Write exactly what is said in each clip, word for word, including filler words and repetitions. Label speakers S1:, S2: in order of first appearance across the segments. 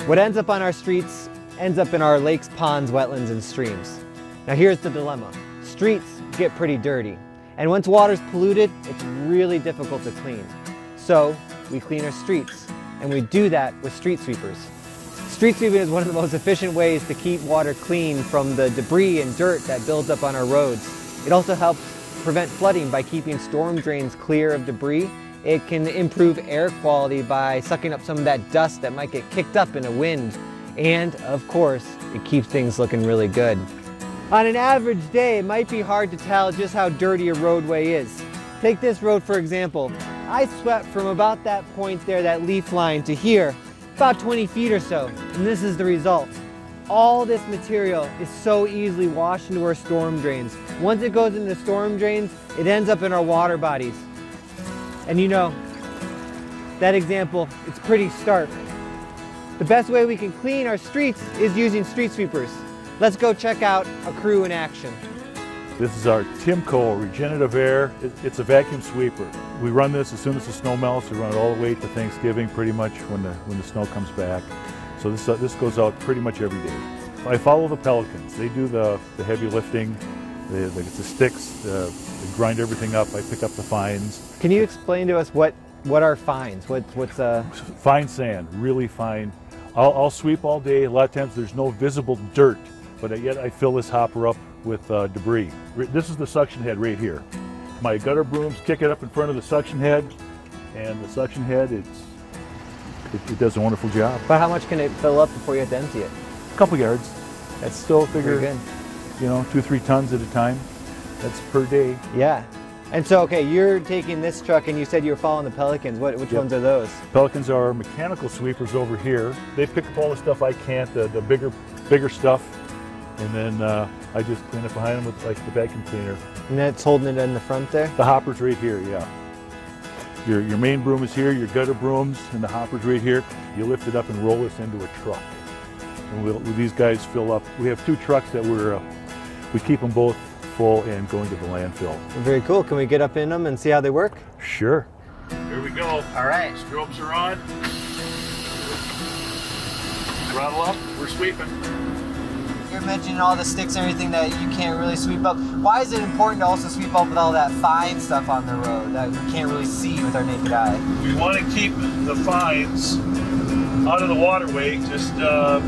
S1: What ends up on our streets ends up in our lakes, ponds, wetlands, and streams. Now here's the dilemma. Streets get pretty dirty, and once water's polluted, it's really difficult to clean. So we clean our streets, and we do that with street sweepers. Street sweeping is one of the most efficient ways to keep water clean from the debris and dirt that builds up on our roads. It also helps prevent flooding by keeping storm drains clear of debris. It can improve air quality by sucking up some of that dust that might get kicked up in a wind. And of course, it keeps things looking really good. On an average day, it might be hard to tell just how dirty a roadway is. Take this road for example. I swept from about that point there, that leaf line, to here, about twenty feet or so, and this is the result. All this material is so easily washed into our storm drains. Once it goes into the storm drains, it ends up in our water bodies. And you know, that example, it's pretty stark. The best way we can clean our streets is using street sweepers. Let's go check out a crew in action.
S2: This is our Timco Regenerative Air. It's a vacuum sweeper. We run this as soon as the snow melts. We run it all the way to Thanksgiving, pretty much when the, when the snow comes back. So this, uh, this goes out pretty much every day. I follow the Pelicans. They do the, the heavy lifting, the, the, the sticks, uh, they grind everything up. I pick up the fines.
S1: Can you explain to us what, what are fines? What, what's uh...
S2: Fine sand, really fine. I'll, I'll sweep all day. A lot of times there's no visible dirt, but yet I fill this hopper up with uh, debris. This is the suction head right here. My gutter brooms kick it up in front of the suction head, and the suction head, it's, it, it does a wonderful job.
S1: But how much can it fill up before you have to empty it?
S2: A couple yards. That's still figure,
S1: good.
S2: you know, two, three tons at a time. That's per day.
S1: Yeah. And so, okay, you're taking this truck and you said you were following the Pelicans. What, which
S2: Yep.
S1: ones are those?
S2: Pelicans are mechanical sweepers over here. They pick up all the stuff I can't, the, the bigger, bigger stuff, and then uh, I just clean it behind them with like the vacuum cleaner.
S1: And that's holding it in the front there?
S2: The hopper's right here, yeah. Your, your main broom is here, your gutter brooms, and the hopper's right here. You lift it up and roll this into a truck. And we'll, these guys fill up. We have two trucks that we're, uh, we keep them both full and going to the landfill.
S1: Very cool. Can we get up in them and see how they work?
S2: Sure. Here we go.
S1: All right.
S2: Strobes are on. Throttle up. We're sweeping.
S1: You're mentioning all the sticks and everything that you can't really sweep up. Why is it important to also sweep up with all that fine stuff on the road that we can't really see with our naked eye?
S3: We want to keep the fines out of the waterway just uh,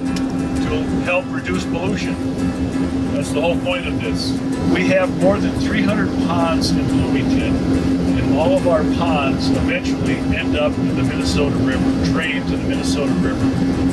S3: to help reduce pollution. That's the whole point of this. We have more than three hundred ponds in Bloomington, and all of our ponds eventually end up in the Minnesota River, drain to the Minnesota River.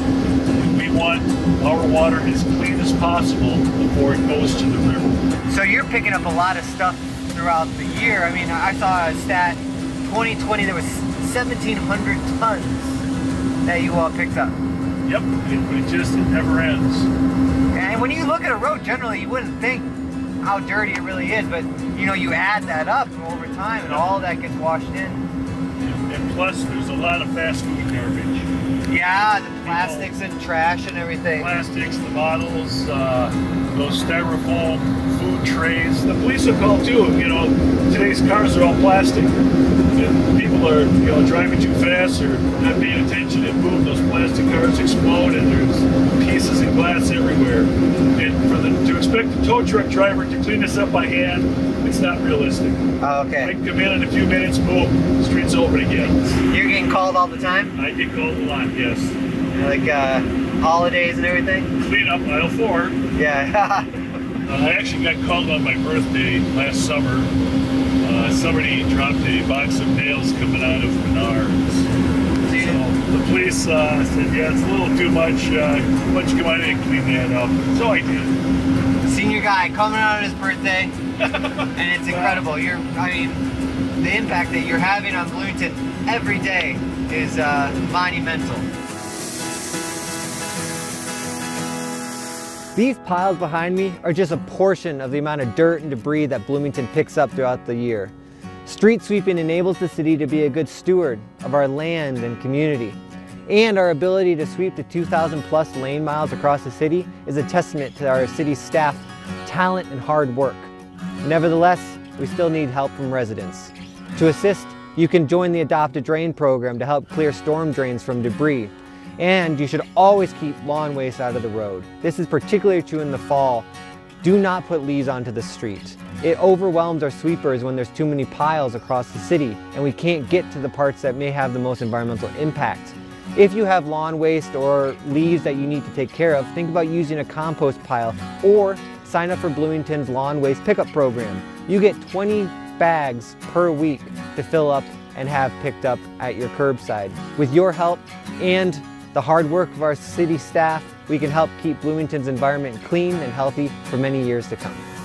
S3: And we want our water as clean as possible before it goes to the river.
S1: So you're picking up a lot of stuff throughout the year. I mean, I saw a stat, twenty twenty, there was seventeen hundred tons that you all picked up.
S3: Yep, it, it just, it never ends.
S1: And when you look at a road, generally you wouldn't think how dirty it really is, but you know, you add that up over time and all that gets washed in.
S3: And, and plus, there's a lot of fast food garbage.
S1: Yeah, the plastics and trash and everything.
S3: Plastics, the bottles, uh, those styrofoam food trays. The police have called too. You know, today's cars are all plastic. And people are, you know, driving too fast or not paying attention, and boom, those plastic cars explode, and there's pieces of glass everywhere. And for the to expect the tow truck driver to clean this up by hand, it's not realistic.
S1: Oh, okay.
S3: I come in in a few minutes, boom, street's open again.
S1: You're getting called all the time?
S3: I get called a lot, yes.
S1: Like uh, holidays and everything?
S3: Clean up aisle four.
S1: Yeah.
S3: uh, I actually got called on my birthday last summer. Uh, somebody dropped a box of nails coming out of Menards. So the police uh, said, yeah, it's a little too much. Uh, why don't you come on in and clean that up? So I did.
S1: Senior guy coming out on his birthday, and it's incredible. You're, I mean, the impact that you're having on Bloomington every day is uh, monumental. These piles behind me are just a portion of the amount of dirt and debris that Bloomington picks up throughout the year. Street sweeping enables the city to be a good steward of our land and community. And our ability to sweep the two thousand plus lane miles across the city is a testament to our city staff, talent, and hard work. Nevertheless, we still need help from residents. To assist, you can join the Adopt a Drain program to help clear storm drains from debris. And you should always keep lawn waste out of the road. This is particularly true in the fall. Do not put leaves onto the street. It overwhelms our sweepers when there's too many piles across the city and we can't get to the parts that may have the most environmental impact. If you have lawn waste or leaves that you need to take care of, think about using a compost pile or sign up for Bloomington's lawn waste pickup program. You get twenty bags per week to fill up and have picked up at your curbside. With your help and the hard work of our city staff, we can help keep Bloomington's environment clean and healthy for many years to come.